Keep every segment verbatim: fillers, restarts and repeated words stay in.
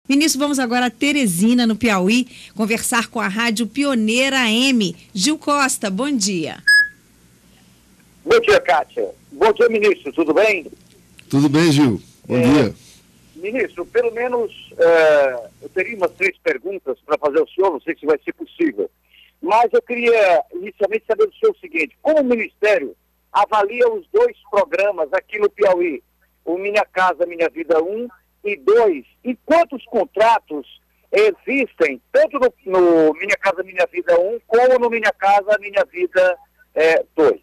Ministro, vamos agora a Teresina, no Piauí, conversar com a Rádio Pioneira A M. Gil Costa, bom dia. Bom dia, Kátia. Bom dia, ministro, tudo bem? Tudo bem, Gil. Bom é, dia. Ministro, pelo menos é, eu teria umas três perguntas para fazer ao senhor, não sei se vai ser possível. Mas eu queria inicialmente saber do senhor o seguinte: como o Ministério avalia os dois programas aqui no Piauí, o Minha Casa Minha Vida um e dois, e quantos contratos existem, tanto no, no Minha Casa Minha Vida um, como no Minha Casa Minha Vida dois?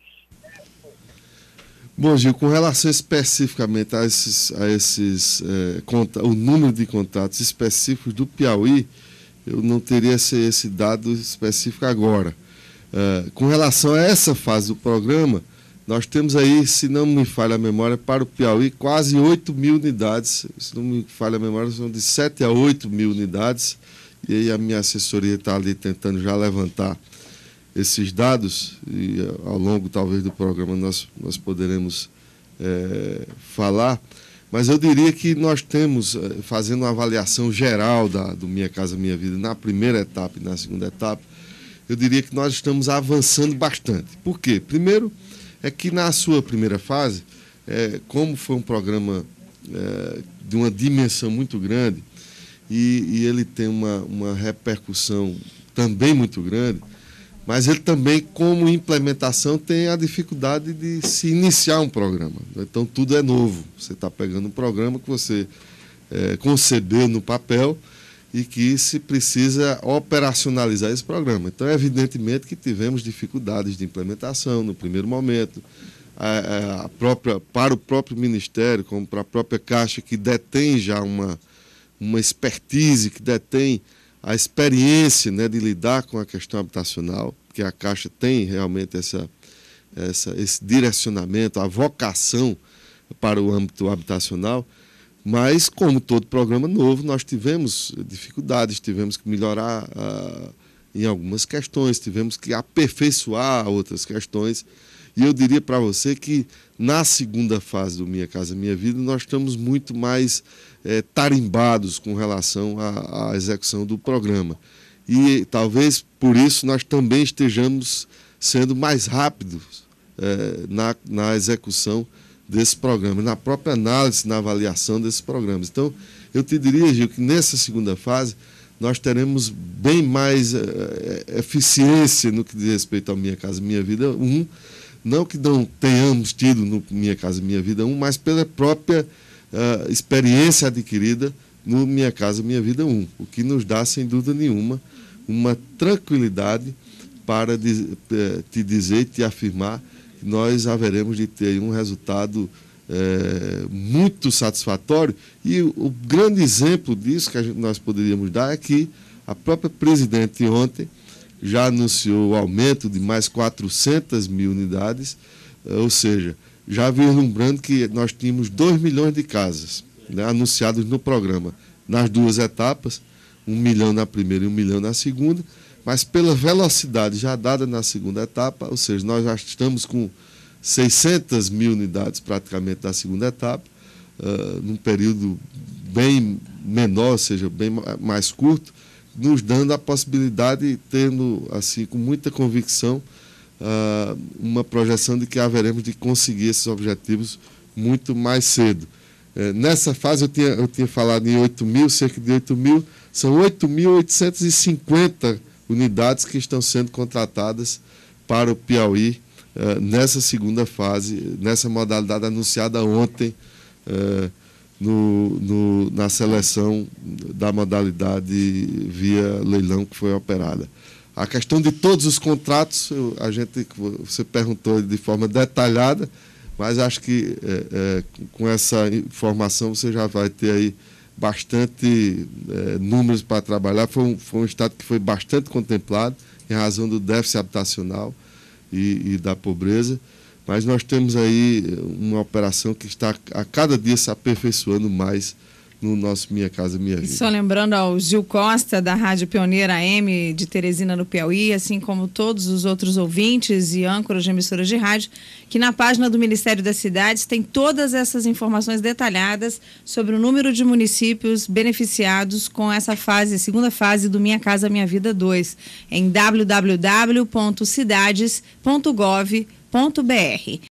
Bom, Gil, com relação especificamente a esses, a esses é, conta, o número de contratos específicos do Piauí, eu não teria esse, esse dado específico agora. É, com relação a essa fase do programa, nós temos aí, se não me falha a memória, para o Piauí, quase oito mil unidades. Se não me falha a memória, são de sete a oito mil unidades. E aí a minha assessoria está ali tentando já levantar esses dados, e ao longo, talvez, do programa nós, nós poderemos é, falar. Mas eu diria que nós temos, fazendo uma avaliação geral da, do Minha Casa Minha Vida, na primeira etapa e na segunda etapa, eu diria que nós estamos avançando bastante. Por quê? Primeiro, é que na sua primeira fase, é, como foi um programa é, de uma dimensão muito grande e, e ele tem uma, uma repercussão também muito grande, mas ele também, como implementação, tem a dificuldade de se iniciar um programa. Então, tudo é novo. Você está pegando um programa que você é, concebeu no papel e que se precisa operacionalizar esse programa. Então, evidentemente que tivemos dificuldades de implementação no primeiro momento, a, a própria, para o próprio Ministério, como para a própria Caixa, que detém já uma, uma expertise, que detém a experiência, né, de lidar com a questão habitacional, porque a Caixa tem realmente essa, essa, esse direcionamento, a vocação para o âmbito habitacional. Mas, como todo programa novo, nós tivemos dificuldades, tivemos que melhorar ah, em algumas questões, tivemos que aperfeiçoar outras questões. E eu diria para você que, na segunda fase do Minha Casa Minha Vida, nós estamos muito mais eh, tarimbados com relação à, à execução do programa. E, talvez, por isso, nós também estejamos sendo mais rápidos eh, na, na execução desse programa, na própria análise, na avaliação desses programas. Então, eu te diria, Gil, que nessa segunda fase nós teremos bem mais uh, eficiência no que diz respeito ao Minha Casa Minha Vida um, não que não tenhamos tido no Minha Casa Minha Vida um, mas pela própria uh, experiência adquirida no Minha Casa Minha Vida um, o que nos dá, sem dúvida nenhuma, uma tranquilidade para te dizer e te afirmar nós haveremos de ter um resultado é, muito satisfatório. E o, o grande exemplo disso que a gente, nós poderíamos dar é que a própria presidente ontem já anunciou o aumento de mais quatrocentas mil unidades, ou seja, já vislumbrando que nós tínhamos dois milhões de casas, né, anunciados no programa, nas duas etapas, um milhão na primeira e um milhão na segunda. Mas pela velocidade já dada na segunda etapa, ou seja, nós já estamos com seiscentas mil unidades praticamente da segunda etapa, uh, num período bem menor, ou seja, bem mais curto, nos dando a possibilidade, tendo, assim, com muita convicção, uh, uma projeção de que haveremos de conseguir esses objetivos muito mais cedo. Uh, nessa fase eu tinha, eu tinha falado em oito mil, cerca de oito mil, são oito mil oitocentos e cinquenta unidades que estão sendo contratadas para o Piauí uh, nessa segunda fase, nessa modalidade anunciada ontem uh, no, no, na seleção da modalidade via leilão que foi operada. A questão de todos os contratos, eu, a gente, você perguntou de forma detalhada, mas acho que é, é, com essa informação você já vai ter aí bastante é, números para trabalhar. Foi um, foi um estado que foi bastante contemplado em razão do déficit habitacional e, e da pobreza, mas nós temos aí uma operação que está a cada dia se aperfeiçoando mais no nosso Minha Casa Minha Vida. E só lembrando ao Gil Costa, da Rádio Pioneira M de Teresina, no Piauí, assim como todos os outros ouvintes e âncoras de emissoras de rádio, que na página do Ministério das Cidades tem todas essas informações detalhadas sobre o número de municípios beneficiados com essa fase, segunda fase do Minha Casa Minha Vida dois, em w w w ponto cidades ponto gov ponto b r.